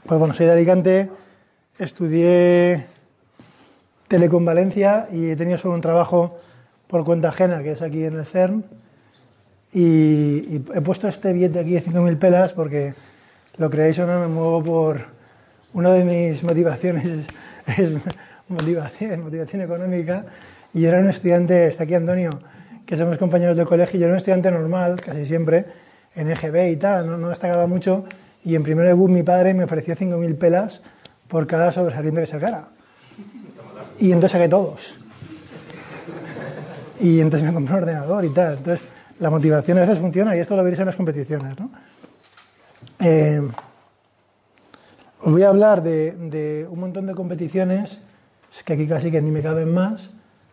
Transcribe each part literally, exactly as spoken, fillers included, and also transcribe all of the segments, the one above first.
Pues bueno, soy de Alicante, estudié Telecom Valencia y he tenido solo un trabajo por cuenta ajena, que es aquí en el CERN, y, y he puesto este billete aquí de cinco mil pelas porque, lo creáis o no, me muevo por... Una de mis motivaciones es, es motivación, motivación económica, y yo era un estudiante, está aquí Antonio, que somos compañeros del colegio, yo era un estudiante normal, casi siempre, en E G B y tal, no, no destacaba mucho, y en primero de B U mi padre me ofreció cinco mil pelas por cada sobresaliente que sacara. Y entonces saqué todos. Y entonces me compré un ordenador y tal. Entonces, la motivación a veces funciona y esto lo veréis en las competiciones, ¿no? Eh, os voy a hablar de, de un montón de competiciones, es que aquí casi que ni me caben más,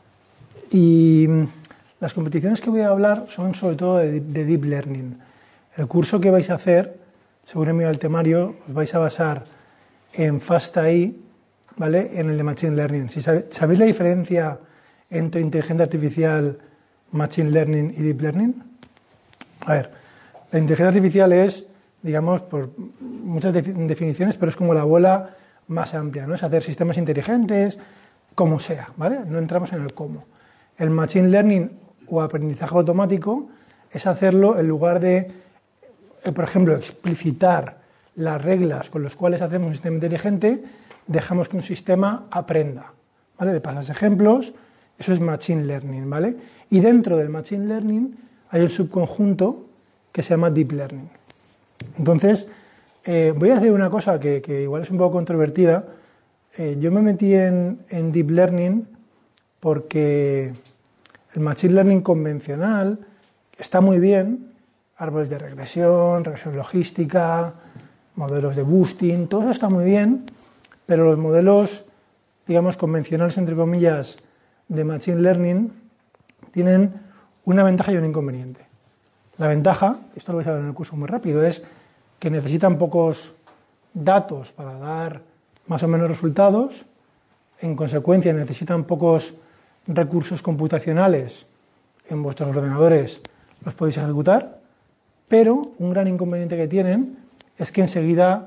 y las competiciones que voy a hablar son sobre todo de, de Deep Learning. El curso que vais a hacer, según he mirado el temario, os vais a basar en FastAI, ¿vale?, en el de Machine Learning. Si sabe, ¿Sabéis la diferencia entre inteligencia artificial, Machine Learning y Deep Learning? A ver, la inteligencia artificial es, digamos, por muchas definiciones, pero es como la bola más amplia, ¿no? Es hacer sistemas inteligentes, como sea, ¿vale? No entramos en el cómo. El Machine Learning o aprendizaje automático es hacerlo en lugar de, por ejemplo, explicitar las reglas con las cuales hacemos un sistema inteligente, dejamos que un sistema aprenda, ¿vale? Le pasas ejemplos, eso es Machine Learning, ¿vale? Y dentro del Machine Learning hay un subconjunto que se llama Deep Learning. Entonces, eh, voy a hacer una cosa que, que igual es un poco controvertida. Eh, yo me metí en, en Deep Learning porque el Machine Learning convencional está muy bien, árboles de regresión, regresión logística, modelos de boosting, todo eso está muy bien, pero los modelos, digamos, convencionales, entre comillas, de Machine Learning tienen una ventaja y un inconveniente. La ventaja, esto lo vais a ver en el curso muy rápido, es que necesitan pocos datos para dar más o menos resultados, en consecuencia necesitan pocos recursos computacionales en vuestros ordenadores, los podéis ejecutar, pero un gran inconveniente que tienen es que enseguida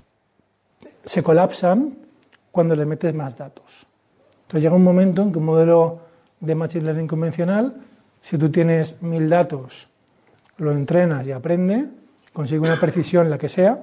se colapsan cuando le metes más datos. Entonces llega un momento en que un modelo de Machine Learning convencional, si tú tienes mil datos, lo entrenas y aprende, consigue una precisión la que sea,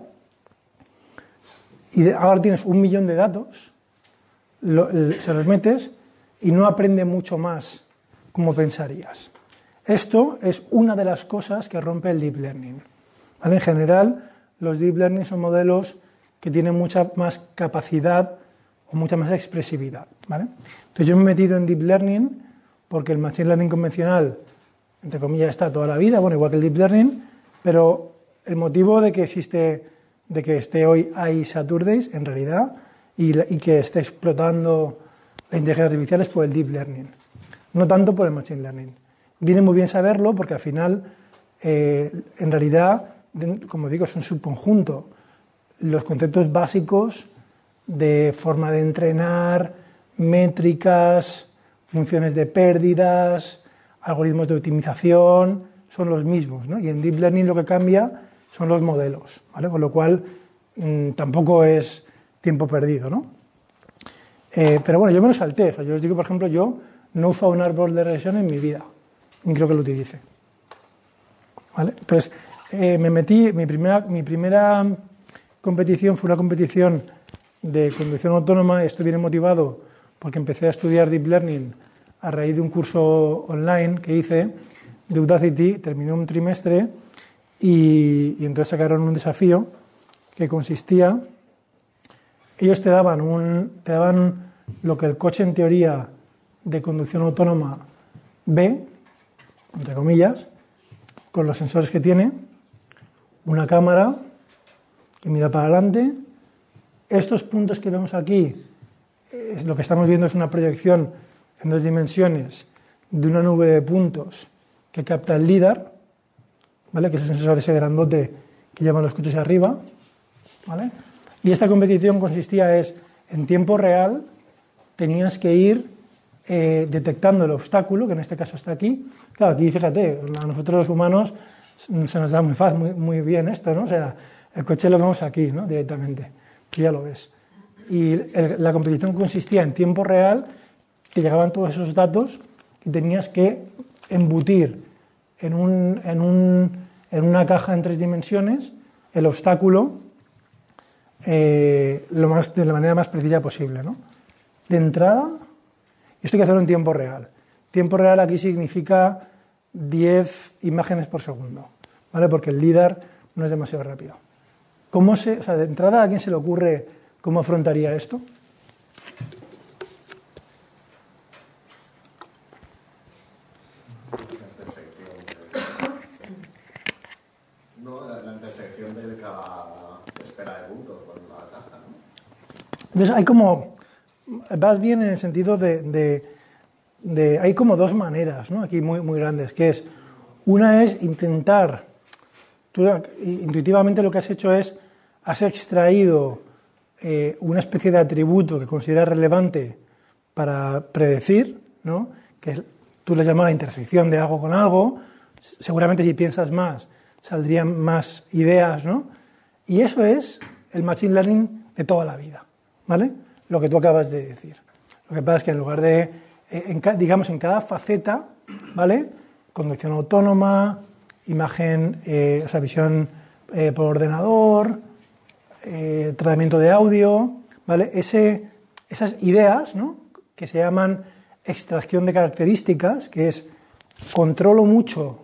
y ahora tienes un millón de datos, lo, se los metes y no aprende mucho más como pensarías. Esto es una de las cosas que rompe el Deep Learning, ¿vale? En general, los Deep Learning son modelos que tienen mucha más capacidad o mucha más expresividad, ¿vale? Entonces yo me he metido en Deep Learning porque el Machine Learning convencional, entre comillas, está toda la vida, bueno, igual que el Deep Learning, pero el motivo de que existe, de que esté hoy A I Saturdays, en realidad, y, y que esté explotando la inteligencia artificial es por el Deep Learning, no tanto por el Machine Learning. Viene muy bien saberlo porque al final, eh, en realidad, como digo, es un subconjunto. Los conceptos básicos de forma de entrenar, métricas, funciones de pérdidas, algoritmos de optimización, son los mismos, ¿no? Y en Deep Learning lo que cambia son los modelos, ¿vale? Con lo cual mmm, tampoco es tiempo perdido, ¿no? Eh, pero bueno, yo me lo salté. O sea, yo os digo, por ejemplo, yo no uso un árbol de regresión en mi vida, ni creo que lo utilice, ¿vale? Entonces, eh, me metí, mi primera, mi primera competición fue una competición de conducción autónoma. Esto viene motivado porque empecé a estudiar Deep Learning a raíz de un curso online que hice de Udacity, terminé un trimestre y, y entonces sacaron un desafío que consistía, ellos te daban, un, te daban lo que el coche en teoría de conducción autónoma ve, entre comillas, con los sensores que tiene, una cámara que mira para adelante. Estos puntos que vemos aquí, eh, lo que estamos viendo es una proyección en dos dimensiones de una nube de puntos que capta el LiDAR, ¿vale?, que es el sensor ese grandote que llevan los coches arriba, ¿vale? Y esta competición consistía es, en tiempo real, tenías que ir eh, detectando el obstáculo, que en este caso está aquí. Claro, aquí fíjate, a nosotros los humanos se nos da muy fácil, muy, muy bien esto, ¿no? O sea, el coche lo vemos aquí, ¿no?, directamente. que ya lo ves. Y el, la competición consistía en tiempo real, te llegaban todos esos datos y tenías que embutir en, un, en, un, en una caja en tres dimensiones el obstáculo eh, lo más, de la manera más precisa posible, ¿no? De entrada, esto hay que hacerlo en tiempo real. Tiempo real aquí significa diez imágenes por segundo, ¿vale? Porque el LiDAR no es demasiado rápido. ¿Cómo se, o sea, de entrada, ¿a quién se le ocurre cómo afrontaría esto? No, la intersección de cada espera de puntos con la caja, ¿no? Entonces hay como, vas bien en el sentido de, de, de hay como dos maneras, ¿no? Aquí muy, muy grandes, que es, una es intentar, tú intuitivamente lo que has hecho es, has extraído eh, una especie de atributo que consideras relevante para predecir, ¿no? Que es, tú le llamas la intersección de algo con algo, seguramente si piensas más saldrían más ideas, ¿no? Y eso es el machine learning de toda la vida, ¿vale? Lo que tú acabas de decir. Lo que pasa es que en lugar de, en, digamos, en cada faceta, ¿vale? Conducción autónoma, imagen, eh, o sea, visión eh, por ordenador, eh, tratamiento de audio, ¿vale? Ese, esas ideas, ¿no? Que se llaman extracción de características, que es controlo mucho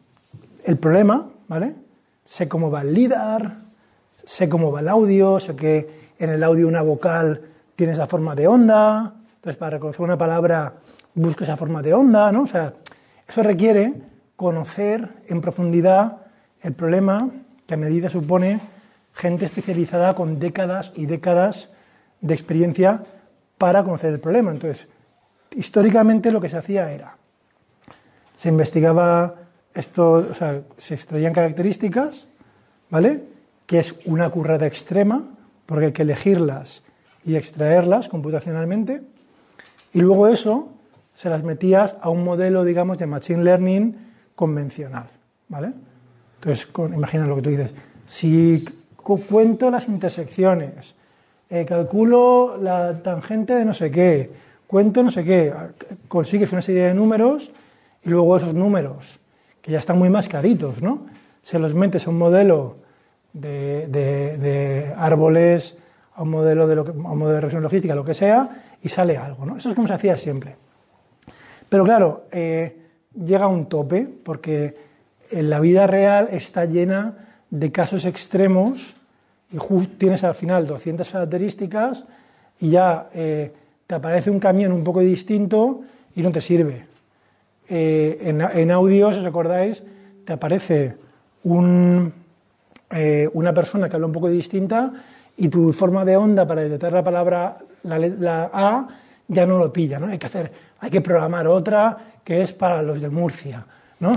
el problema, ¿vale? Sé cómo va el LiDAR, sé cómo va el audio, sé que en el audio una vocal tiene esa forma de onda, entonces para reconocer una palabra busco esa forma de onda, ¿no? O sea, eso requiere conocer en profundidad el problema, que a medida supone gente especializada con décadas y décadas de experiencia para conocer el problema. Entonces, históricamente lo que se hacía era, se investigaba esto, o sea, se extraían características, ¿vale? Que es una currada extrema, porque hay que elegirlas y extraerlas computacionalmente, y luego eso se las metías a un modelo, digamos, de machine learning convencional, ¿vale? Entonces, con, imagina lo que tú dices, si cu cuento las intersecciones, eh, calculo la tangente de no sé qué, cuento no sé qué, consigues una serie de números y luego esos números, que ya están muy mascaditos, ¿no? Se los metes a un modelo de, de, de árboles, a un modelo de, lo que, a un modelo de regresión logística, lo que sea, y sale algo, ¿no? Eso es como se hacía siempre. Pero claro, eh, llega a un tope, porque en la vida real está llena de casos extremos y justo tienes al final doscientas características y ya eh, te aparece un camión un poco distinto y no te sirve. Eh, en, en audio, si os acordáis, te aparece un, eh, una persona que habla un poco distinta y tu forma de onda para detectar la palabra, la, la A, ya no lo pilla, ¿no? Hay que hacer, hay que programar otra que es para los de Murcia, ¿no?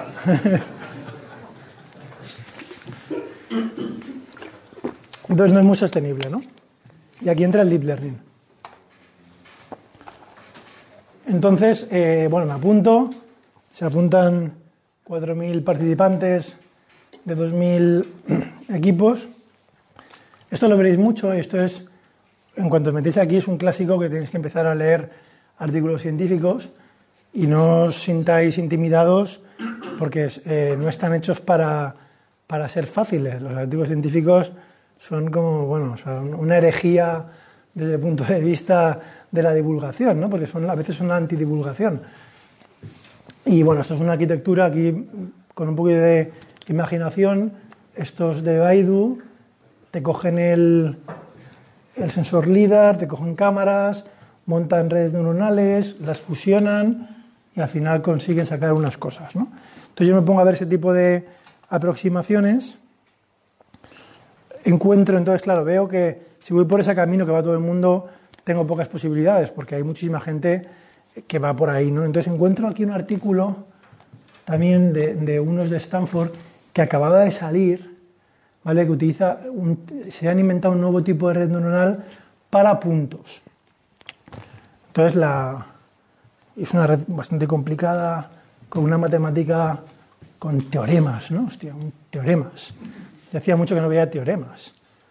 Entonces no es muy sostenible, ¿no? Y aquí entra el deep learning. Entonces, eh, bueno, me apunto, se apuntan cuatro mil participantes de dos mil equipos. Esto lo veréis mucho, esto es, en cuanto os metéis aquí, es un clásico que tenéis que empezar a leer artículos científicos y no os sintáis intimidados porque eh, no están hechos para, para ser fáciles. Los artículos científicos son como, bueno, son una herejía desde el punto de vista de la divulgación, ¿no? Porque son, a veces son antidivulgación. Y bueno, esto es una arquitectura aquí con un poquito de imaginación. Estos de Baidu te cogen el, el sensor LiDAR, te cogen cámaras, montan redes neuronales, las fusionan y al final consiguen sacar unas cosas, ¿no? Entonces yo me pongo a ver ese tipo de aproximaciones. Encuentro, entonces, claro, veo que si voy por ese camino que va todo el mundo, tengo pocas posibilidades, porque hay muchísima gente que va por ahí, ¿no? Entonces encuentro aquí un artículo también de, de unos de Stanford que acababa de salir, ¿vale? Que utiliza, un, se han inventado un nuevo tipo de red neuronal para puntos. Entonces la, es una red bastante complicada, con una matemática con teoremas, ¿no? Hostia, teoremas. Yo hacía mucho que no veía teoremas.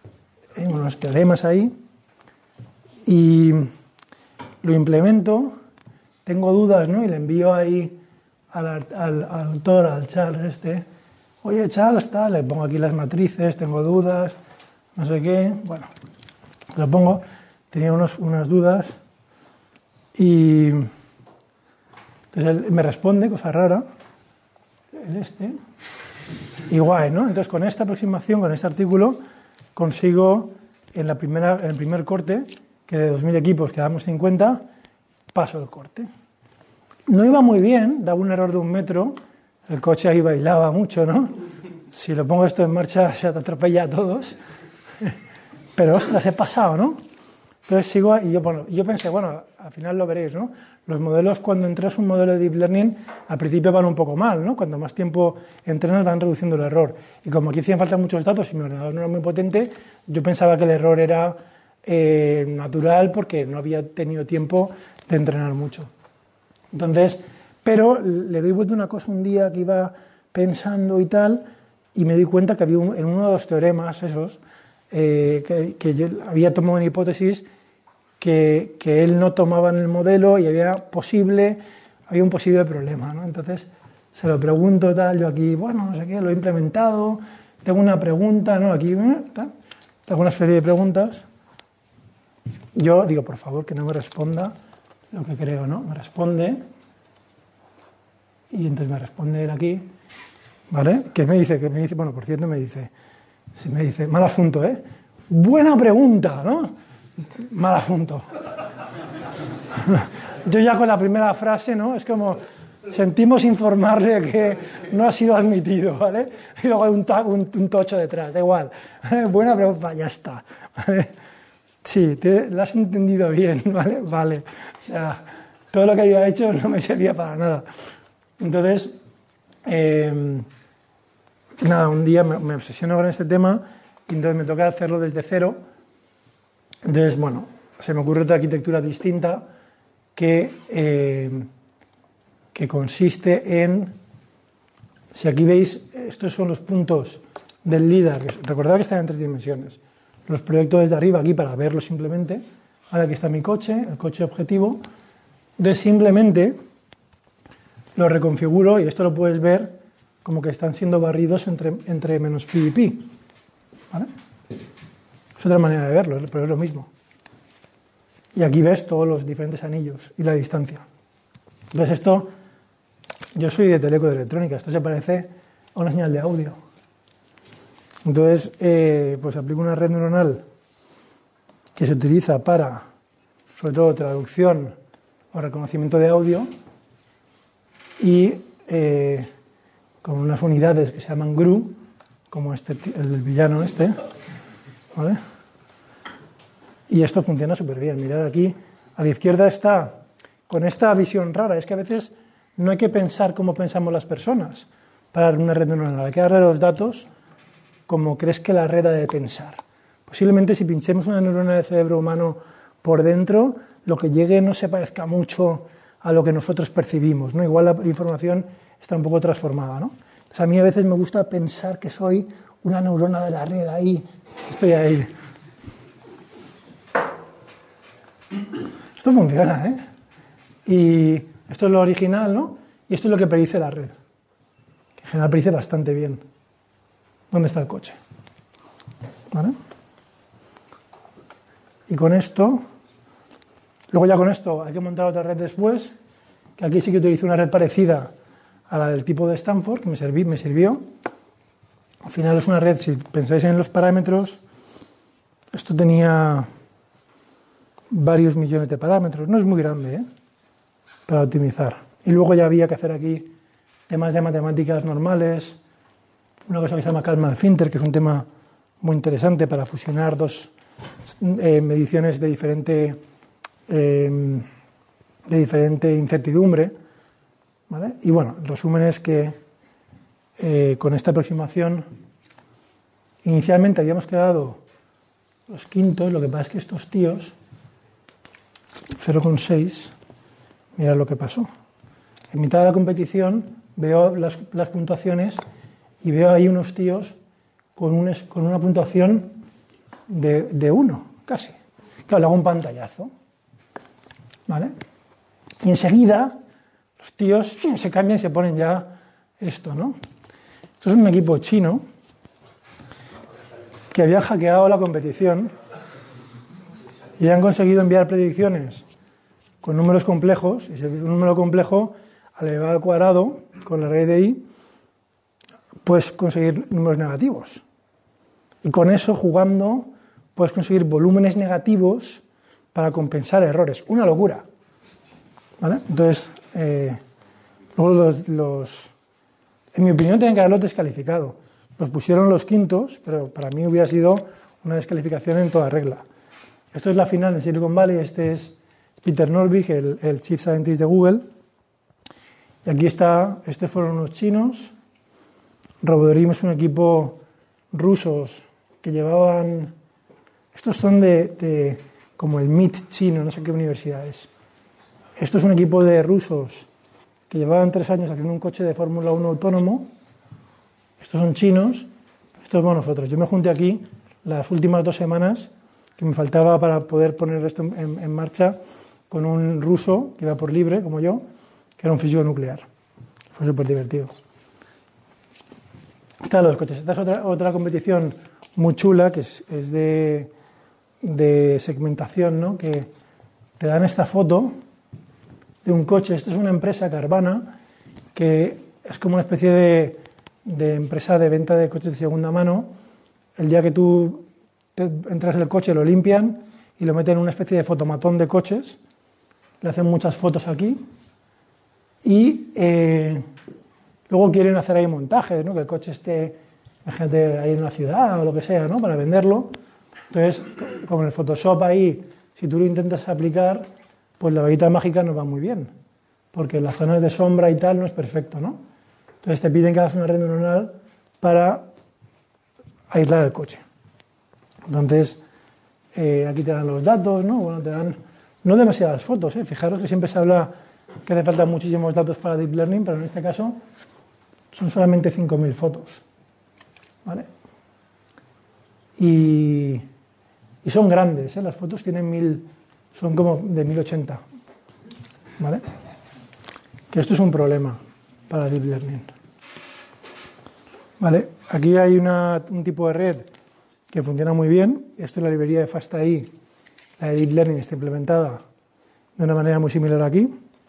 eh, unos teoremas ahí, y lo implemento, tengo dudas, ¿no? Y le envío ahí al, al, al autor, al Charles este, oye Charles, tal, le pongo aquí las matrices, tengo dudas, no sé qué, bueno, lo pongo, tenía unos, unas dudas, y entonces él me responde, cosa rara, el este, y guay, ¿no? Entonces con esta aproximación, con este artículo, consigo en, la primera, en el primer corte, que de dos mil equipos quedamos cincuenta, paso el corte. No iba muy bien, daba un error de un metro, el coche ahí bailaba mucho, ¿no? Si lo pongo esto en marcha se atropella a todos, pero ostras, he pasado, ¿no? Entonces sigo, y yo, bueno, yo pensé, bueno, al final lo veréis, ¿no? Los modelos, cuando entras un modelo de Deep Learning, al principio van un poco mal, ¿no? Cuando más tiempo entrenas van reduciendo el error. Y como aquí hacían falta muchos datos y mi ordenador no era muy potente, yo pensaba que el error era eh, natural porque no había tenido tiempo de entrenar mucho. Entonces, pero le doy vuelta una cosa un día que iba pensando y tal, y me di cuenta que había un, en uno de los teoremas esos, eh, que, que yo había tomado una hipótesis que, que él no tomaba en el modelo y había posible, había un posible problema, ¿no? Entonces se lo pregunto, tal, yo aquí, bueno, no sé qué, lo he implementado, tengo una pregunta, ¿no? Aquí, tal, tengo una serie de preguntas. Yo digo, por favor, que no me responda lo que creo, ¿no? Me responde, y entonces me responde él aquí, ¿vale? Que me dice, que me dice, bueno, por cierto, me dice, me dice, mal asunto, ¿eh? Buena pregunta, ¿no? Mal asunto. Yo ya con la primera frase, ¿no? Es como, sentimos informarle que no ha sido admitido, ¿vale? Y luego hay un, un, un tocho detrás, da igual. Buena pregunta, ya está. Sí, te, lo has entendido bien, ¿vale? Vale. O sea, todo lo que había hecho no me servía para nada. Entonces, eh, nada, un día me, me obsesiono con este tema y entonces me toca hacerlo desde cero. Entonces, bueno, se me ocurre otra arquitectura distinta que, eh, que consiste en, si aquí veis, estos son los puntos del LiDAR, recordad que están en tres dimensiones, los proyecto desde arriba aquí para verlo simplemente, ahora aquí está mi coche, el coche objetivo, entonces simplemente lo reconfiguro y esto lo puedes ver como que están siendo barridos entre, entre menos pi y pi, ¿vale? Es otra manera de verlo, pero es lo mismo. Y aquí ves todos los diferentes anillos y la distancia. Entonces esto, yo soy de teleco de electrónica, esto se parece a una señal de audio. Entonces, eh, pues aplico una red neuronal que se utiliza para, sobre todo, traducción o reconocimiento de audio y eh, con unas unidades que se llaman G R U, como este, el villano este, ¿vale? Y esto funciona súper bien. Mirad aquí, a la izquierda está con esta visión rara. Es que a veces no hay que pensar como pensamos las personas para una red neuronal. Hay que darle los datos como crees que la red ha de pensar. Posiblemente si pinchemos una neurona del cerebro humano por dentro, lo que llegue no se parezca mucho a lo que nosotros percibimos, ¿no? Igual la información está un poco transformada, ¿no? Entonces a mí a veces me gusta pensar que soy una neurona de la red ahí, estoy ahí. Esto funciona, ¿eh? Y esto es lo original, ¿no? Y esto es lo que predice la red, que en general predice bastante bien. ¿Dónde está el coche? ¿Vale? Y con esto, luego ya con esto hay que montar otra red después, que aquí sí que utilizo una red parecida a la del tipo de Stanford, que me, serví, me sirvió. Al final es una red, si pensáis en los parámetros, esto tenía varios millones de parámetros, no es muy grande, ¿eh? Para optimizar. Y luego ya había que hacer aquí temas de matemáticas normales, una cosa que se llama Kalman-Finter, que es un tema muy interesante para fusionar dos eh, mediciones de diferente, eh, de diferente incertidumbre, ¿vale? Y bueno, el resumen es que eh, con esta aproximación inicialmente habíamos quedado los quintos, lo que pasa es que estos tíos cero coma seis, mirad lo que pasó. En mitad de la competición veo las, las puntuaciones y veo ahí unos tíos con, un, con una puntuación de, de uno, casi. Claro, le hago un pantallazo, ¿vale? Y enseguida los tíos se cambian y se ponen ya esto, ¿no? Esto es un equipo chino que había hackeado la competición y han conseguido enviar predicciones con números complejos, y si es un número complejo, al elevado al cuadrado, con la raíz de i, puedes conseguir números negativos. Y con eso, jugando, puedes conseguir volúmenes negativos para compensar errores. Una locura, ¿vale? Entonces, eh, luego los, los, en mi opinión, tienen que haberlos descalificado. Los pusieron los quintos, pero para mí hubiera sido una descalificación en toda regla. Esto es la final de Silicon Valley, este es Peter Norvig, el, el Chief Scientist de Google. Y aquí está, estos fueron unos chinos. Robodream es un equipo rusos que llevaban, estos son de, de como el M I T chino, no sé qué universidad es. Esto es un equipo de rusos que llevaban tres años haciendo un coche de Fórmula uno autónomo. Estos son chinos, estos somos nosotros. Yo me junté aquí las últimas dos semanas que me faltaba para poder poner esto en, en marcha con un ruso que iba por libre, como yo, que era un físico nuclear. Fue súper divertido. Están los coches. Esta es otra, otra competición muy chula, que es, es de, de segmentación, ¿no? Que te dan esta foto de un coche. Esto es una empresa, Carvana, que es como una especie de, de empresa de venta de coches de segunda mano. El día que tú te entras en el coche, lo limpian y lo meten en una especie de fotomatón de coches. Le hacen muchas fotos aquí. Y eh, luego quieren hacer ahí montajes, ¿no? Que el coche esté, imagínate, ahí en una ciudad o lo que sea, ¿no? Para venderlo. Entonces, como en el Photoshop ahí, si tú lo intentas aplicar, pues la varita mágica no va muy bien, porque las zonas de sombra y tal no es perfecto, ¿no? Entonces te piden que hagas una red neuronal para aislar el coche. Entonces, eh, aquí te dan los datos, ¿no? Bueno, te dan no demasiadas fotos, ¿eh? Fijaros que siempre se habla que hace falta muchísimos datos para Deep Learning, pero en este caso son solamente cinco mil fotos, ¿vale? Y, y son grandes, ¿eh? Las fotos tienen mil, son como de mil ochenta, ¿vale? Que esto es un problema para Deep Learning, ¿vale? Aquí hay una, un tipo de red que funciona muy bien. Esto es la librería de FastAI, la de Deep Learning está implementada de una manera muy similar aquí.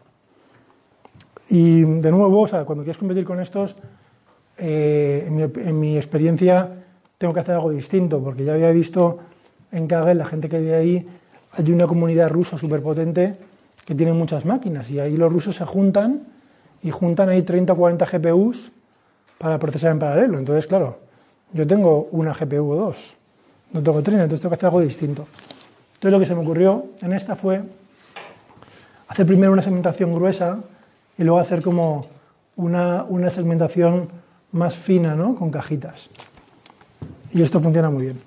Y de nuevo, o sea, cuando quieres competir con estos, eh, en, mi, en mi experiencia tengo que hacer algo distinto, porque ya había visto en Kaggle, la gente que vive ahí, hay una comunidad rusa súper potente que tiene muchas máquinas, y ahí los rusos se juntan y juntan ahí treinta o cuarenta G P Us para procesar en paralelo. Entonces, claro, yo tengo una G P U o dos, no tengo treinta, entonces tengo que hacer algo distinto. Entonces lo que se me ocurrió en esta fue hacer primero una segmentación gruesa y luego hacer como una, una segmentación más fina, ¿no? Con cajitas. Y esto funciona muy bien.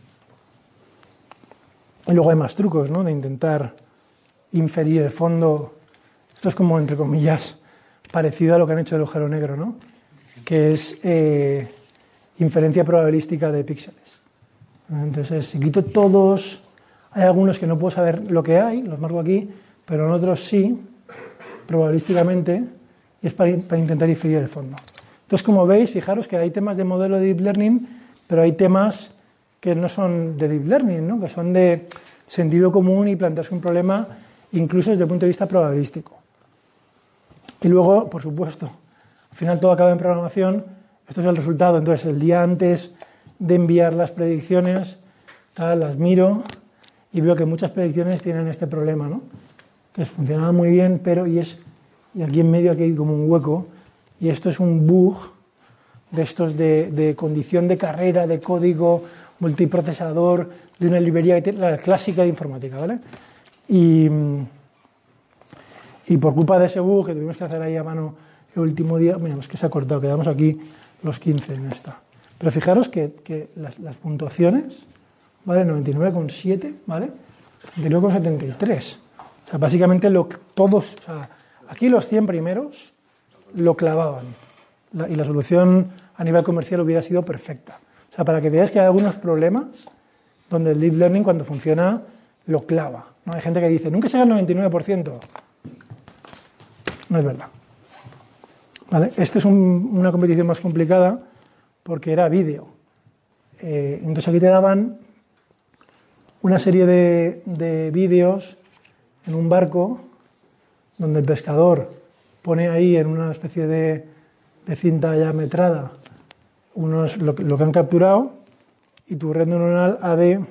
Y luego hay más trucos, ¿no? De intentar inferir el fondo. Esto es como, entre comillas, parecido a lo que han hecho el agujero negro, ¿no? Que es eh, inferencia probabilística de píxeles. Entonces, si quito todos, hay algunos que no puedo saber lo que hay, los marco aquí, pero en otros sí, probabilísticamente, y es para, para intentar inferir el fondo. Entonces, como veis, fijaros que hay temas de modelo de Deep Learning, pero hay temas que no son de Deep Learning, ¿no? Que son de sentido común y plantearse un problema incluso desde el punto de vista probabilístico. Y luego, por supuesto, al final todo acaba en programación, esto es el resultado. Entonces, el día antes de enviar las predicciones, tal, las miro y veo que muchas predicciones tienen este problema, ¿no? Entonces, funcionaba muy bien, pero y es y aquí en medio aquí hay como un hueco, y esto es un bug de estos de, de condición de carrera, de código multiprocesador, de una librería que tiene, la clásica de informática, ¿vale? Y, y por culpa de ese bug que tuvimos que hacer ahí a mano el último día, mira, es que se ha cortado, quedamos aquí los quince en esta. Pero fijaros que, que las, las puntuaciones, ¿vale? noventa y nueve coma siete, ¿vale? noventa y nueve coma setenta y tres. O sea, básicamente lo, todos, o sea, aquí los cien primeros lo clavaban. La, y la solución a nivel comercial hubiera sido perfecta. O sea, para que veáis que hay algunos problemas donde el Deep Learning cuando funciona lo clava, ¿no? Hay gente que dice, nunca llega al noventa y nueve por ciento. No es verdad. ¿Vale? Esta es un, una competición más complicada porque era vídeo. Eh, entonces aquí te daban una serie de, de vídeos en un barco donde el pescador pone ahí en una especie de, de cinta ya metrada unos, lo, lo que han capturado, y tu red neuronal ha de,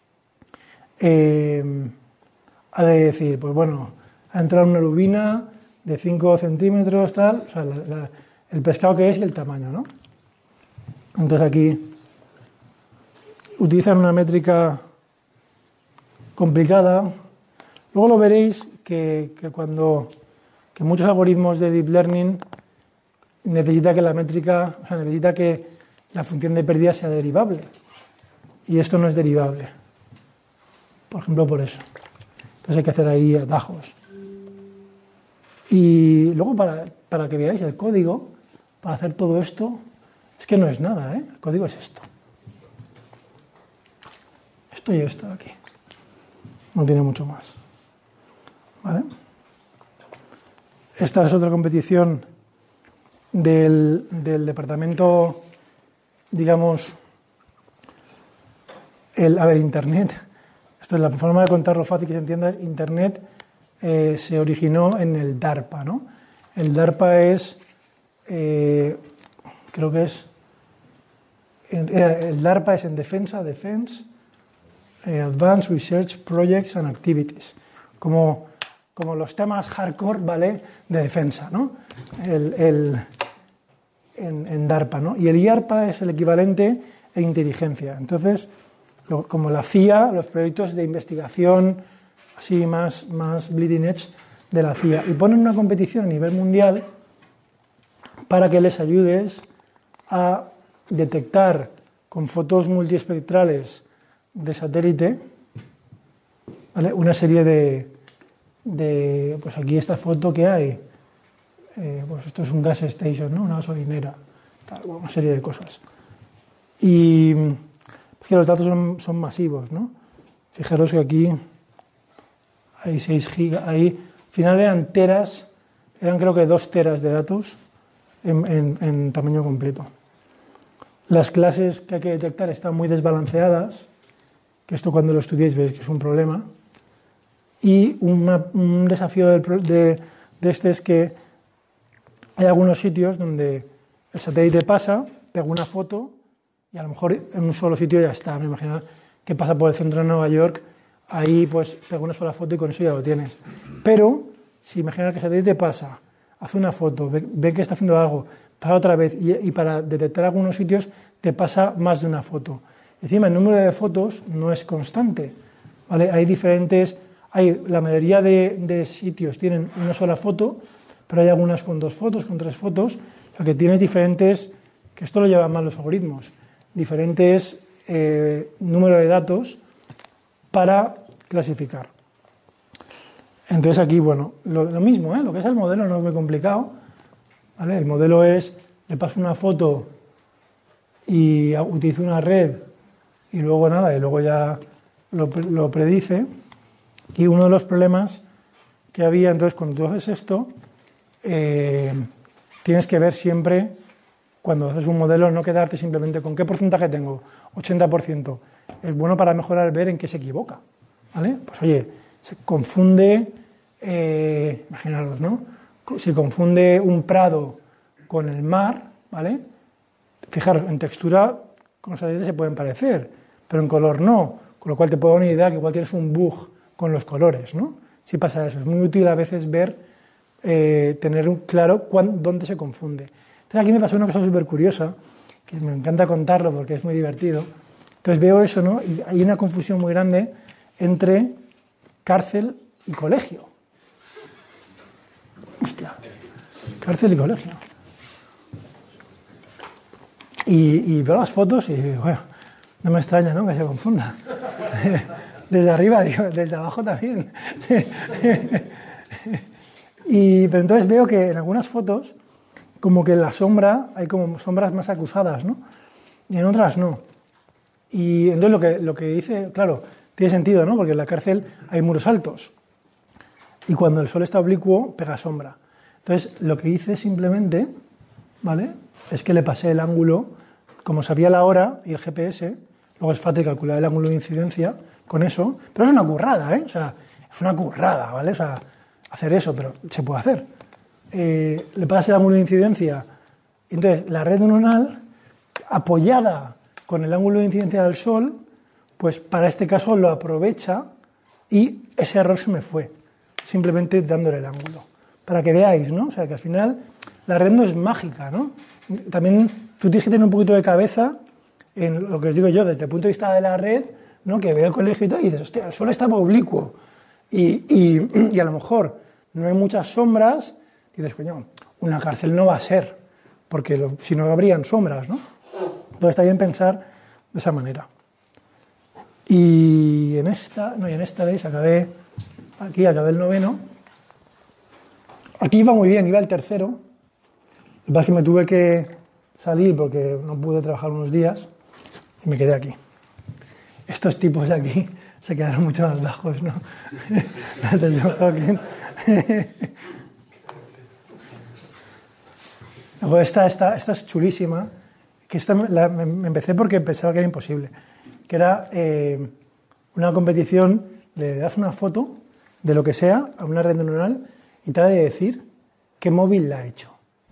eh, ha de decir, pues bueno, ha entrado una lubina de cinco centímetros, tal, o sea, la, la, el pescado que es y el tamaño, ¿no? Entonces aquí utilizan una métrica complicada. Luego lo veréis que, que cuando que muchos algoritmos de Deep Learning necesita que la métrica, o sea, necesita que la función de pérdida sea derivable. Y esto no es derivable. Por ejemplo, por eso. Entonces hay que hacer ahí atajos. Y luego para, para que veáis el código, para hacer todo esto, es que no es nada, ¿eh? El código es esto. Esto y esto de aquí. No tiene mucho más. ¿Vale? Esta es otra competición del, del departamento, digamos, el, a ver, Internet. Esto es la forma de contarlo fácil que se entienda. Internet eh, se originó en el DARPA, ¿no? El DARPA es, eh, creo que es, el DARPA es en defensa, defense, eh, Advanced Research Projects and Activities, como, como los temas hardcore, ¿vale?, de defensa, ¿no? El, el, en, en DARPA, ¿no? Y el I A R P A es el equivalente en inteligencia. Entonces, lo, como la C I A, los proyectos de investigación así más, más bleeding edge de la C I A, y ponen una competición a nivel mundial para que les ayudes a detectar con fotos multiespectrales de satélite, ¿vale?, una serie de, de, pues aquí esta foto que hay, eh, pues esto es un gas station, ¿no?, una gasolinera, tal, una serie de cosas. Y es que los datos son, son masivos, ¿no? Fijaros que aquí hay seis gigas, ahí al final eran teras, eran creo que dos teras de datos en, en, en tamaño completo. Las clases que hay que detectar están muy desbalanceadas, que esto cuando lo estudiéis veis que es un problema. Y una, un desafío del, de, de este es que hay algunos sitios donde el satélite pasa, pega una foto y a lo mejor en un solo sitio ya está, ¿no? Imaginad que pasa por el centro de Nueva York, ahí pues pega una sola foto y con eso ya lo tienes. Pero si imaginad que el satélite pasa, hace una foto, ve, ve que está haciendo algo, pasa otra vez y, y para detectar algunos sitios te pasa más de una foto. Encima el número de fotos no es constante, ¿vale? Hay diferentes, hay, la mayoría de, de sitios tienen una sola foto, pero hay algunas con dos fotos, con tres fotos, o sea que tienes diferentes, que esto lo llevan mal los algoritmos, diferentes eh, números de datos para clasificar. Entonces aquí, bueno, lo, lo mismo, ¿eh? Lo que es el modelo no es muy complicado, ¿vale? El modelo es, le paso una foto y utilizo una red y luego nada, y luego ya lo, lo predice. Y uno de los problemas que había, entonces, cuando tú haces esto, eh, tienes que ver siempre, cuando haces un modelo, no quedarte simplemente con qué porcentaje tengo, ochenta por ciento. Es bueno para mejorar, ver en qué se equivoca, ¿vale? Pues oye, se confunde, eh, imaginaros, ¿no? Se confunde un prado con el mar, ¿vale? Fijaros, en textura con los satélites se pueden parecer, pero en color no, con lo cual te puedo dar una idea que igual tienes un bug con los colores, ¿no? Sí pasa eso, es muy útil a veces ver, eh, tener un claro cuán, dónde se confunde. Entonces aquí me pasó una cosa súper curiosa, que me encanta contarlo porque es muy divertido. Entonces veo eso, ¿no? Y hay una confusión muy grande entre cárcel y colegio. Hostia, cárcel y colegio. Y, y veo las fotos y, bueno, no me extraña, ¿no?, que se confunda. Desde arriba, digo, desde abajo también. Y, pero entonces veo que en algunas fotos, como que en la sombra hay como sombras más acusadas, ¿no? Y en otras no. Y entonces lo que, lo que dice, claro, tiene sentido, ¿no? Porque en la cárcel hay muros altos. Y cuando el sol está oblicuo, pega sombra. Entonces, lo que hice simplemente, ¿vale?, es que le pasé el ángulo, como sabía la hora y el G P S, luego es fácil calcular el ángulo de incidencia con eso, pero es una currada, ¿eh? O sea, es una currada, ¿vale? O sea, hacer eso, pero se puede hacer. Eh, le pasas el ángulo de incidencia, y entonces la red neuronal, apoyada con el ángulo de incidencia del sol, pues para este caso lo aprovecha y ese error se me fue, simplemente dándole el ángulo. Para que veáis, ¿no? O sea, que al final la red no es mágica, ¿no? También tú tienes que tener un poquito de cabeza en lo que os digo yo, desde el punto de vista de la red, ¿no?, que ve el colegio y tal, y dices, hostia, el sol estaba oblicuo, y, y, y a lo mejor no hay muchas sombras, y dices, coño, una cárcel no va a ser, porque lo, si no habrían sombras, ¿no? Entonces está bien pensar de esa manera. Y en esta, no, y en esta, ¿veis? Acabé, aquí acabé el noveno. Aquí iba muy bien, iba el tercero. Lo que pasa es que me tuve que salir porque no pude trabajar unos días y me quedé aquí. Estos tipos de aquí se quedaron mucho más bajos, ¿no? Los de John Hawking. Luego esta, esta, esta es chulísima, que esta la, me, me empecé porque pensaba que era imposible, que era eh, una competición, le das una foto de lo que sea a una red neuronal y te ha de decir qué móvil la ha hecho.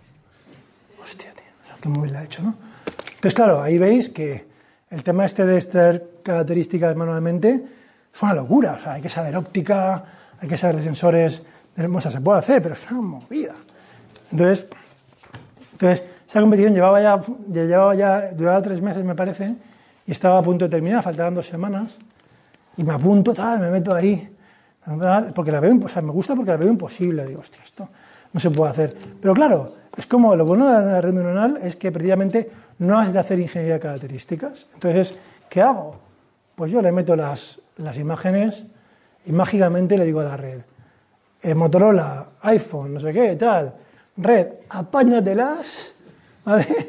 Hostia, tío, qué móvil la ha hecho, ¿no? Entonces, claro, ahí veis que el tema este de extraer características manualmente es una locura. O sea, hay que saber óptica, hay que saber de sensores, o sea, se puede hacer, pero es una movida. Entonces, entonces esta competición llevaba ya, ya, llevaba ya, duraba tres meses, me parece, y estaba a punto de terminar, faltaban dos semanas, y me apunto, tal, me meto ahí, porque la veo, o sea, me gusta porque la veo imposible. Digo, hostia, esto no se puede hacer. Pero claro, es como lo bueno de la red neuronal es que precisamente no has de hacer ingeniería de características. Entonces, ¿qué hago? Pues yo le meto las, las imágenes y mágicamente le digo a la red, eh, Motorola, iPhone, no sé qué, tal, red, apáñatelas, ¿vale?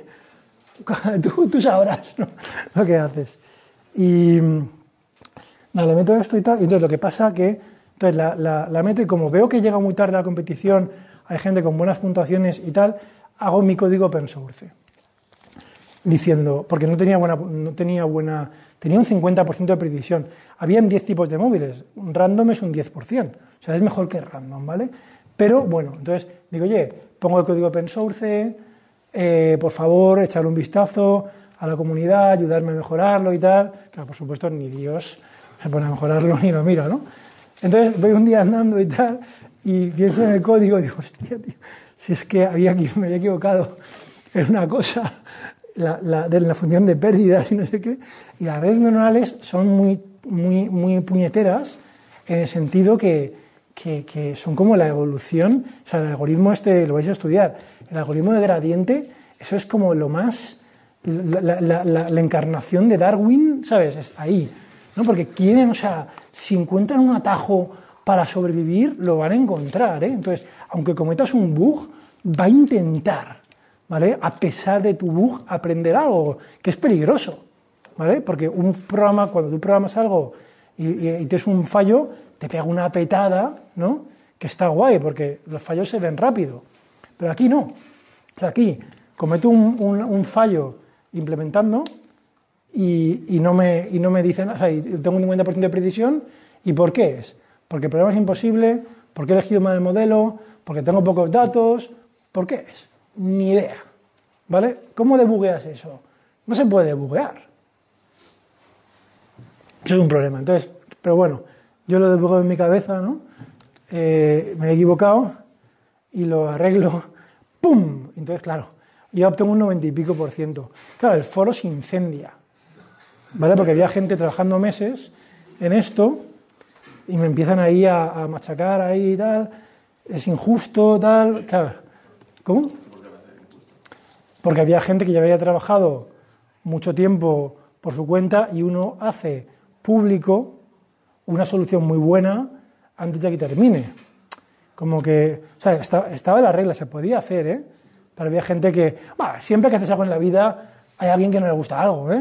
tú, tú sabrás, ¿no?, lo que haces. Y nada, le meto esto y tal, y entonces lo que pasa que entonces la, la, la meto y como veo que llega muy tarde a la competición, hay gente con buenas puntuaciones y tal, hago mi código open source. Diciendo, porque no tenía buena, no tenía buena, tenía un cincuenta por ciento de precisión. Habían diez tipos de móviles, un random es un diez por ciento, o sea, es mejor que random, ¿vale? Pero bueno, entonces digo, oye, pongo el código open source, eh, por favor, echarle un vistazo a la comunidad, ayudarme a mejorarlo y tal. Claro, por supuesto, ni Dios se pone a mejorarlo ni lo mira, ¿no? Entonces voy un día andando y tal, y pienso en el código y digo, hostia, tío, si es que había, me había equivocado en una cosa, la, la, de la función de pérdidas y no sé qué, y las redes neuronales son muy, muy, muy puñeteras en el sentido que, que, que son como la evolución, o sea, el algoritmo este, lo vais a estudiar, el algoritmo de gradiente, eso es como lo más, la, la, la, la encarnación de Darwin, ¿sabes? Es ahí, ¿no? Porque quieren, o sea, si encuentran un atajo para sobrevivir, lo van a encontrar, ¿eh? Entonces, aunque cometas un bug, va a intentar, ¿vale?, a pesar de tu bug, aprender algo, que es peligroso, ¿vale? Porque un programa, cuando tú programas algo y, y, y tienes un fallo, te pega una petada, ¿no?, que está guay, porque los fallos se ven rápido. Pero aquí no. O sea, aquí cometo un, un, un fallo implementando y, y, no me, y no me dicen, o sea, tengo un cincuenta por ciento de precisión, ¿y por qué es? Porque el problema es imposible, porque he elegido mal el modelo, porque tengo pocos datos. ¿Por qué es? Ni idea, ¿vale? ¿Cómo debugueas eso? No se puede debuguear. Eso es un problema. Entonces, pero bueno, yo lo debugueo en mi cabeza, ¿no? Eh, me he equivocado y lo arreglo. ¡Pum! Entonces, claro, yo obtengo un noventa y pico por ciento. Claro, el foro se incendia, ¿vale? Porque había gente trabajando meses en esto y me empiezan ahí a, a machacar ahí y tal, es injusto, tal, claro. ¿Cómo? Porque había gente que ya había trabajado mucho tiempo por su cuenta y uno hace público una solución muy buena antes de que termine. Como que, o sea, estaba, estaba en la regla, se podía hacer, ¿eh? Pero había gente que, bah, siempre que haces algo en la vida hay alguien que no le gusta algo, ¿eh?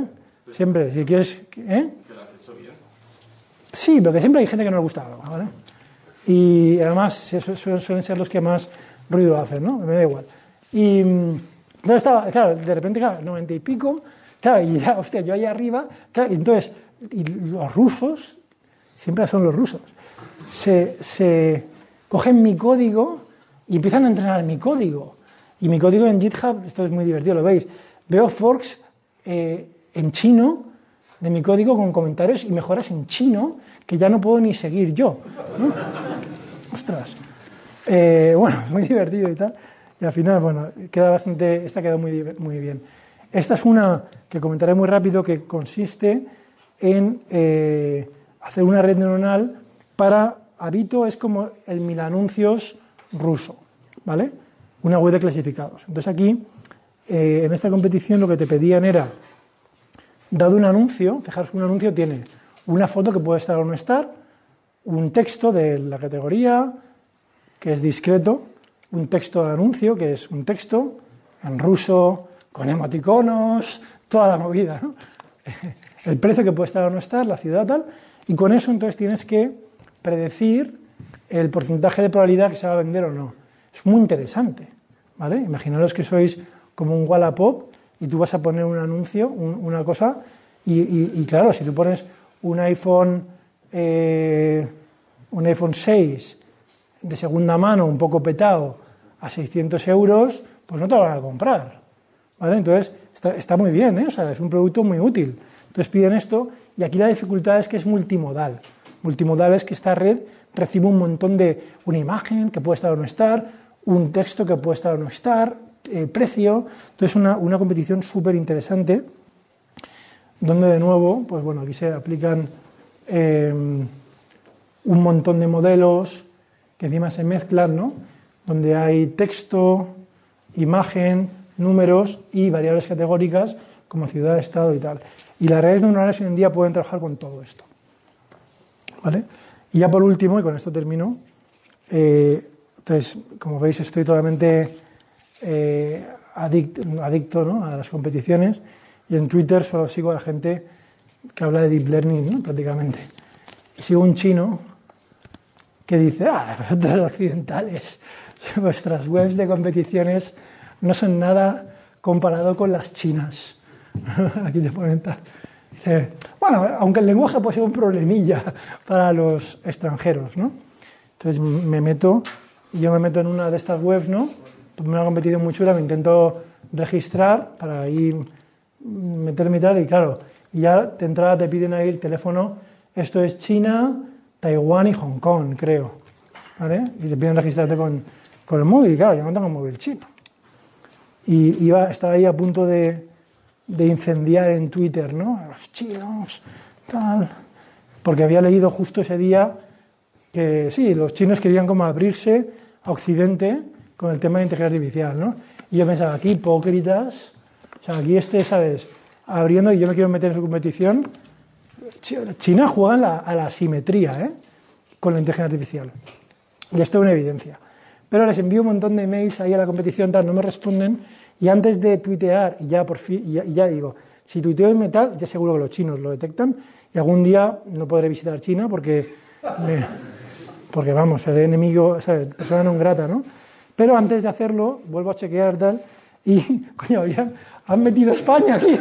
Siempre, si quieres... ¿eh? Que lo has hecho bien. Sí, pero que siempre hay gente que no le gusta algo, ¿vale? Y además suelen ser los que más ruido hacen, ¿no? Me da igual. Y entonces estaba, claro, de repente, claro, noventa y pico, claro, y ya, hostia, yo ahí arriba, claro, y entonces, y los rusos, siempre son los rusos, se, se cogen mi código y empiezan a entrenar mi código. Y mi código en GitHub, esto es muy divertido, lo veis, veo forks eh, en chino de mi código con comentarios y mejoras en chino que ya no puedo ni seguir yo, ¿no? Ostras. Eh, bueno, muy divertido y tal. Y al final, bueno, queda bastante, esta quedó muy, muy bien. Esta es una que comentaré muy rápido que consiste en eh, hacer una red neuronal para, Avito es como el mil anuncios ruso, ¿vale? Una web de clasificados. Entonces aquí, eh, en esta competición lo que te pedían era, dado un anuncio, fijaros que un anuncio tiene una foto que puede estar o no estar, un texto de la categoría, que es discreto, un texto de anuncio, que es un texto en ruso, con emoticonos, toda la movida, ¿no? El precio que puede estar o no estar, la ciudad tal, y con eso entonces tienes que predecir el porcentaje de probabilidad que se va a vender o no. Es muy interesante, ¿vale? Imaginaros que sois como un Wallapop y tú vas a poner un anuncio, un, una cosa, y, y, y claro, si tú pones un iPhone, eh, un iPhone seis de segunda mano, un poco petado, a seiscientos euros, pues no te lo van a comprar, ¿vale? Entonces, está, está muy bien, ¿eh? O sea, es un producto muy útil. Entonces piden esto, y aquí la dificultad es que es multimodal. Multimodal es que esta red recibe un montón de, una imagen que puede estar o no estar, un texto que puede estar o no estar, eh, precio. Entonces, una, una competición súper interesante, donde de nuevo, pues bueno, aquí se aplican eh, un montón de modelos que encima se mezclan, ¿no? Donde hay texto, imagen, números y variables categóricas como ciudad, estado y tal. Y las redes neuronales hoy en día pueden trabajar con todo esto, ¿vale? Y ya por último, y con esto termino, eh, entonces, como veis, estoy totalmente eh, adicto, adicto, ¿no? A las competiciones, y en Twitter solo sigo a la gente que habla de Deep Learning, ¿no? Prácticamente. Y sigo un chino que dice, ah, vosotros occidentales, vuestras webs de competiciones no son nada comparado con las chinas. Aquí te ponen tal. Dice, bueno, aunque el lenguaje puede ser un problemilla para los extranjeros, ¿no? Entonces me meto, y yo me meto en una de estas webs, ¿no? Una competición muy chula, me intento registrar para ahí meterme y tal, y claro, y ya de entrada te piden ahí el teléfono, esto es China, Taiwán y Hong Kong, creo, ¿vale? Y te piden registrarte con, con el móvil, y claro, yo no tengo móvil chino. Y iba, estaba ahí a punto de, de incendiar en Twitter, ¿no? A los chinos, tal, porque había leído justo ese día que sí, los chinos querían como abrirse a Occidente con el tema de inteligencia artificial, ¿no? Y yo pensaba, aquí hipócritas, o sea, aquí este, ¿sabes?, abriendo y yo me quiero meter en su competición. China juega a la, a la asimetría, ¿eh?, con la inteligencia artificial. Y esto es una evidencia. Pero les envío un montón de mails ahí a la competición, tal, no me responden, y antes de tuitear, y ya por fin, y ya, y ya digo, si tuiteo en metal, ya seguro que los chinos lo detectan, y algún día no podré visitar China porque, me, porque vamos, seré enemigo, ¿sabes?, persona non grata, ¿no? Pero antes de hacerlo, vuelvo a chequear, tal, y, coño, habían, han metido a España aquí.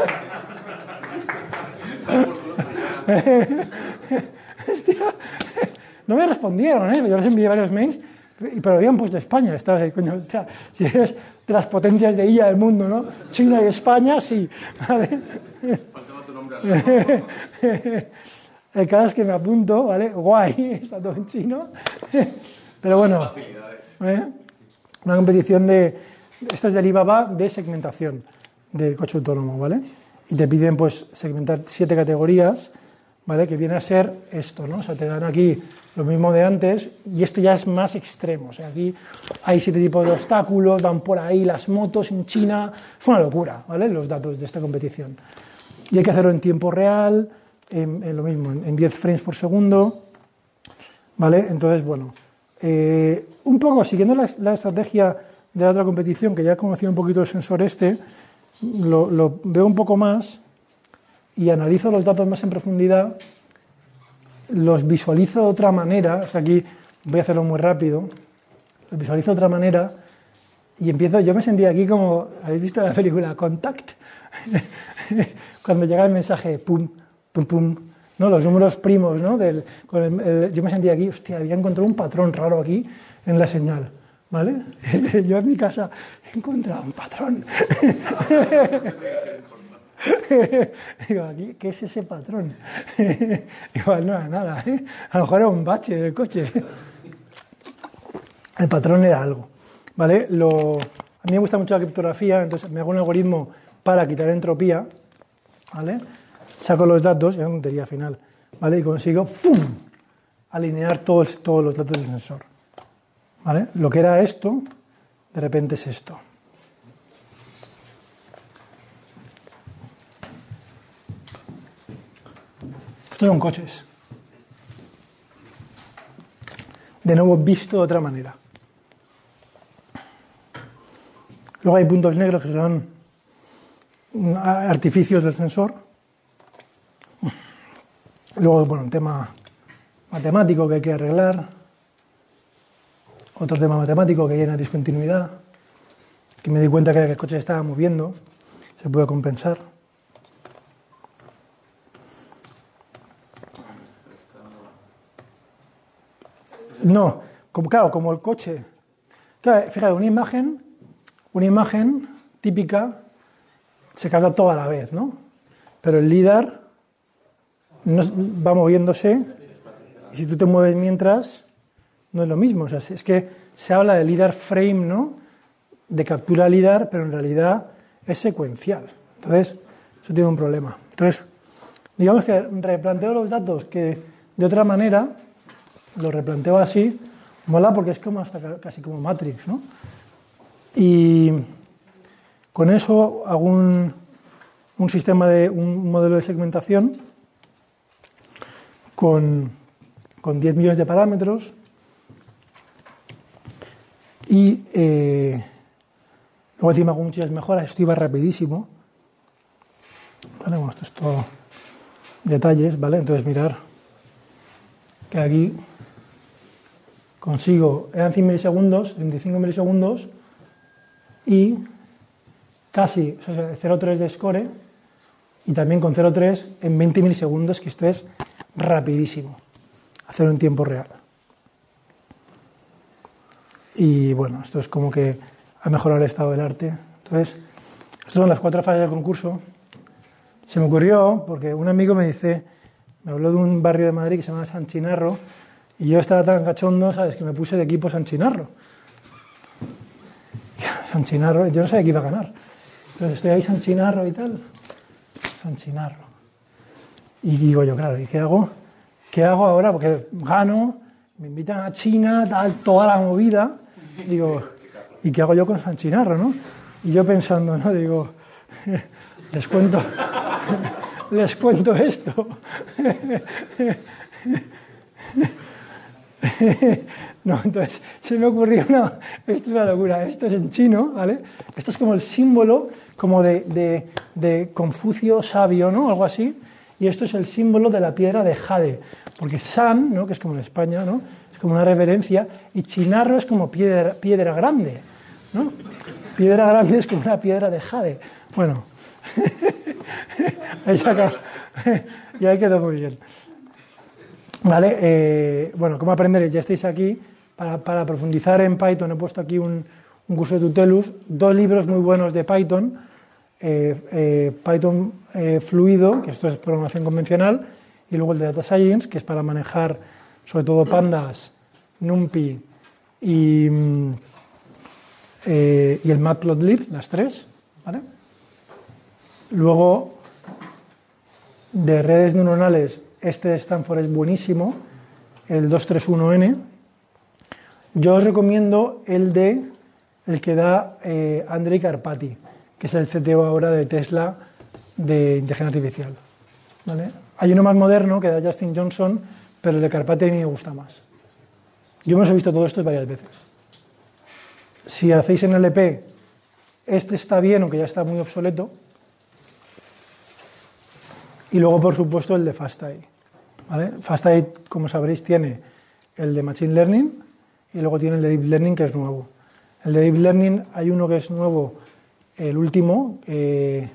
Hostia, no me respondieron, ¿eh? Yo les envié varios mails, pero habían puesto España. Estaba ahí, coño, hostia, si eres de las potencias de I A del mundo, ¿no? China y España, sí, ¿vale? Faltaba tu nombre al lado. El caso es que me apunto, ¿vale? Guay, está todo en chino. Pero bueno, ¿eh? Una competición de, esta es de Alibaba, de segmentación del coche autónomo, ¿vale? Y te piden, pues, segmentar siete categorías, ¿vale? Que viene a ser esto, ¿no? O sea, te dan aquí lo mismo de antes, y esto ya es más extremo. O sea, aquí hay siete tipos de obstáculos, van por ahí las motos en China. Es una locura, ¿vale?, los datos de esta competición. Y hay que hacerlo en tiempo real, en, en lo mismo, en diez frames por segundo, ¿vale? Entonces, bueno, eh, un poco siguiendo la, la estrategia de la otra competición, que ya he conocido un poquito el sensor este, lo, lo veo un poco más, y analizo los datos más en profundidad, los visualizo de otra manera, o sea, aquí voy a hacerlo muy rápido, los visualizo de otra manera y empiezo, yo me sentía aquí como, ¿habéis visto la película Contact? Cuando llega el mensaje, pum, pum, pum, ¿no? Los números primos, ¿no? Del, con el, el, yo me sentía aquí, hostia, había encontrado un patrón raro aquí en la señal, ¿vale? Yo en mi casa he encontrado un patrón. Digo, aquí, ¿qué es ese patrón? Igual no era nada, ¿eh? A lo mejor era un bache del coche. El patrón era algo, ¿vale? Lo, a mí me gusta mucho la criptografía, entonces me hago un algoritmo para quitar entropía, ¿vale? Saco los datos, es una tontería final, ¿vale? Y consigo ¡fum! Alinear todos, todos los datos del sensor, ¿vale? Lo que era esto, de repente es esto. Estos son coches. De nuevo visto de otra manera. Luego hay puntos negros que son artificios del sensor. Luego, bueno, un tema matemático que hay que arreglar. Otro tema matemático que hay una discontinuidad. Que me di cuenta que el coche se estaba moviendo. Se puede compensar. No, como, claro, como el coche. Claro, fíjate, una imagen, una imagen típica se capta toda a la vez, ¿no? Pero el LiDAR no, va moviéndose y si tú te mueves mientras, no es lo mismo. O sea, es que se habla de LiDAR frame, ¿no? De captura LiDAR, pero en realidad es secuencial. Entonces, eso tiene un problema. Entonces, digamos que replanteo los datos que de otra manera, lo replanteo así, mola porque es como hasta casi como Matrix, ¿no? Y con eso hago un, un sistema de un modelo de segmentación con, con diez millones de parámetros y eh, luego encima hago muchas mejoras, esto iba rapidísimo, ¿vale? Bueno, esto es todo detalles, ¿vale? Entonces mirar que aquí consigo, eran cien milisegundos, setenta y cinco milisegundos y casi, o sea, cero coma tres de score y también con cero coma tres en veinte milisegundos, que esto es rapidísimo, hacerlo en tiempo real. Y bueno, esto es como que ha mejorado el estado del arte. Entonces, estas son las cuatro fases del concurso. Se me ocurrió, porque un amigo me dice, me habló de un barrio de Madrid que se llama San Chinarro, y yo estaba tan cachondo, ¿sabes?, que me puse de equipo San Chinarro. San Chinarro, yo no sabía que iba a ganar. Entonces estoy ahí San Chinarro y tal. San Chinarro. Y digo yo, claro, ¿y qué hago? ¿Qué hago ahora? Porque gano, me invitan a China, tal, toda la movida. Digo, ¿y qué hago yo con San Chinarro, no? Y yo pensando, ¿no? Digo, les cuento, les cuento esto. No, entonces se me ocurrió, no, esto es una locura, esto es en chino, ¿vale? Esto es como el símbolo como de, de, de Confucio sabio, ¿no? Algo así, y esto es el símbolo de la piedra de jade, porque San, ¿no?, que es como en España, ¿no?, es como una reverencia, y Chinarro es como piedra, piedra grande, ¿no? Piedra grande es como una piedra de jade. Bueno, ahí saca, y ahí quedó muy bien. Vale, eh, bueno, ¿cómo aprender? Ya estáis aquí. Para, para profundizar en Python he puesto aquí un, un curso de Tutelus, dos libros muy buenos de Python, eh, eh, Python eh, fluido, que esto es programación convencional, y luego el de Data Science, que es para manejar sobre todo pandas, NumPy y, eh, y el Matplotlib, las tres, ¿vale? Luego, de redes neuronales, este de Stanford es buenísimo, el doscientos treinta y uno ene. Yo os recomiendo el de el que da eh, Andrej Karpathy, que es el C T O ahora de Tesla de inteligencia artificial, ¿vale? Hay uno más moderno que da Justin Johnson, pero el de Karpathy a mí me gusta más. Yo me os he visto todo esto varias veces. Si hacéis en L P, este está bien, aunque ya está muy obsoleto. Y luego, por supuesto, el de FastAI. ¿Vale? FastAI, como sabréis, tiene el de Machine Learning y luego tiene el de Deep Learning, que es nuevo. El de Deep Learning hay uno que es nuevo, el último, eh,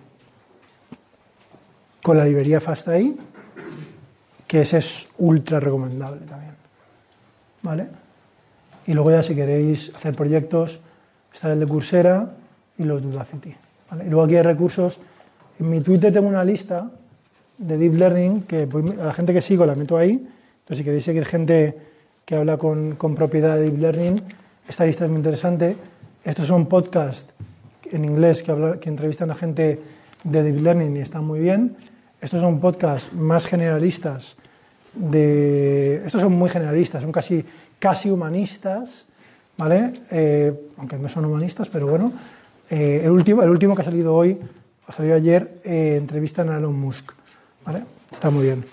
con la librería FastAI, que ese es ultra recomendable también. ¿Vale? Y luego ya si queréis hacer proyectos, está el de Coursera y los de Udacity. ¿Vale? Y luego aquí hay recursos. En mi Twitter tengo una lista de Deep Learning, que a la gente que sigo la meto ahí. Entonces, si queréis seguir gente que habla con, con propiedad de Deep Learning, esta lista es muy interesante. Estos son podcasts en inglés que, habla, que entrevistan a gente de Deep Learning y están muy bien. Estos son podcasts más generalistas. De, estos son muy generalistas, son casi, casi humanistas, ¿vale? Eh, aunque no son humanistas, pero bueno. Eh, el, último, el último que ha salido hoy, ha salido ayer, eh, entrevistan a Elon Musk. ¿Vale? Está muy bien.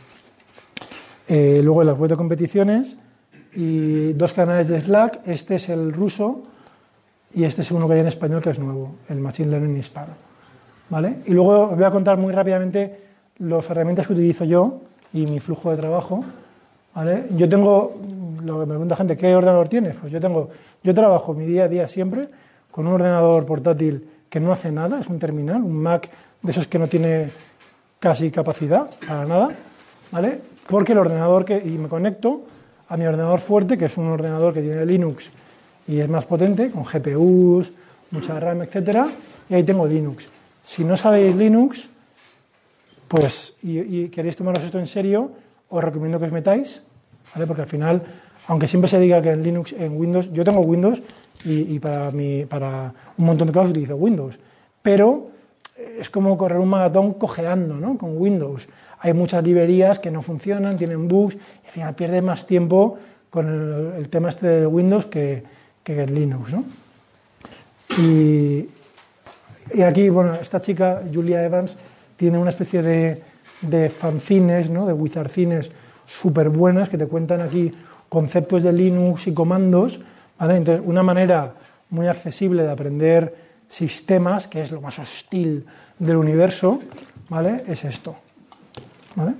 Eh, luego la web de competiciones y dos canales de Slack. Este es el ruso y este es uno que hay en español que es nuevo, el Machine Learning Hispano. ¿Vale? Y luego os voy a contar muy rápidamente las herramientas que utilizo yo y mi flujo de trabajo. ¿Vale? Yo tengo, lo que me pregunta gente, ¿qué ordenador tienes? Pues yo tengo, yo trabajo mi día a día siempre con un ordenador portátil que no hace nada, es un terminal, un Mac de esos que no tiene casi capacidad, para nada, ¿vale? Porque el ordenador que, y me conecto a mi ordenador fuerte, que es un ordenador que tiene Linux y es más potente, con G P Us, mucha RAM, etcétera, y ahí tengo Linux. Si no sabéis Linux, pues, y, y queréis tomaros esto en serio, os recomiendo que os metáis, ¿vale? Porque al final, aunque siempre se diga que en Linux, en Windows, yo tengo Windows y, y para, mi, para un montón de cosas utilizo Windows, pero es como correr un maratón cojeando, ¿no? Con Windows. Hay muchas librerías que no funcionan, tienen bugs, y al final pierdes más tiempo con el, el tema este de Windows que, que en Linux, ¿no? Y, y aquí, bueno, esta chica, Julia Evans, tiene una especie de, de fanzines, ¿no? De wizardcines súper buenas que te cuentan aquí conceptos de Linux y comandos, ¿vale? Entonces, una manera muy accesible de aprender sistemas, que es lo más hostil del universo, ¿vale? Es esto, ¿vale?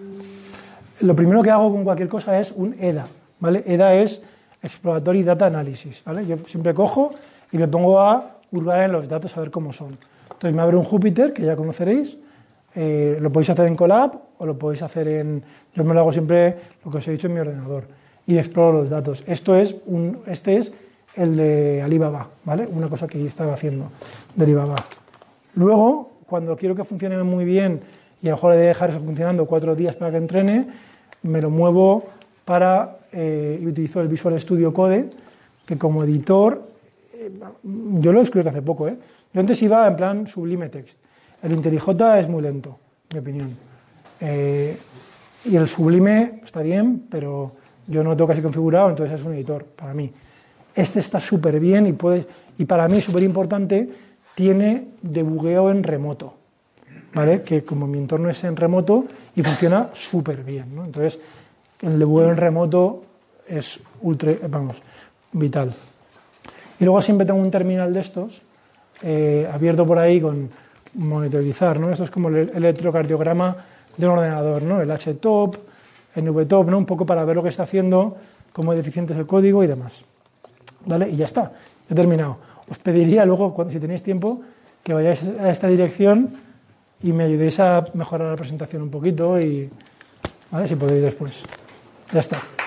Lo primero que hago con cualquier cosa es un E D A, ¿vale? E D A es Exploratory Data Analysis, ¿vale? Yo siempre cojo y me pongo a hurgar en los datos a ver cómo son. Entonces me abre un Jupyter, que ya conoceréis, eh, lo podéis hacer en Colab o lo podéis hacer en... Yo me lo hago siempre, lo que os he dicho, en mi ordenador, y exploro los datos. Esto es un, este es el de Alibaba, ¿vale? Una cosa que estaba haciendo de Alibaba. Luego, cuando quiero que funcione muy bien y a lo mejor he de dejar eso funcionando cuatro días para que entrene, me lo muevo para, eh, y utilizo el Visual Studio Code, que como editor, eh, yo lo he descubierto hace poco, ¿eh? Yo antes iba en plan Sublime Text. El IntelliJ es muy lento, en mi opinión. Eh, y el Sublime está bien, pero yo no lo tengo casi configurado, entonces es un editor para mí. Este está súper bien y, puede, y para mí, súper importante, tiene debugueo en remoto, ¿vale? Que como mi entorno es en remoto y funciona súper bien, ¿no? Entonces, el debugueo en remoto es ultra, vamos, vital. Y luego siempre tengo un terminal de estos, eh, abierto por ahí con monitorizar, ¿no? Esto es como el electrocardiograma de un ordenador, ¿no? El H top, N V top, ¿no? Un poco para ver lo que está haciendo, cómo es deficiente es el código y demás. ¿Vale? Y ya está, he terminado. Os pediría luego, cuando, si tenéis tiempo, que vayáis a esta dirección y me ayudéis a mejorar la presentación un poquito y, ¿vale? Si podéis después. Ya está.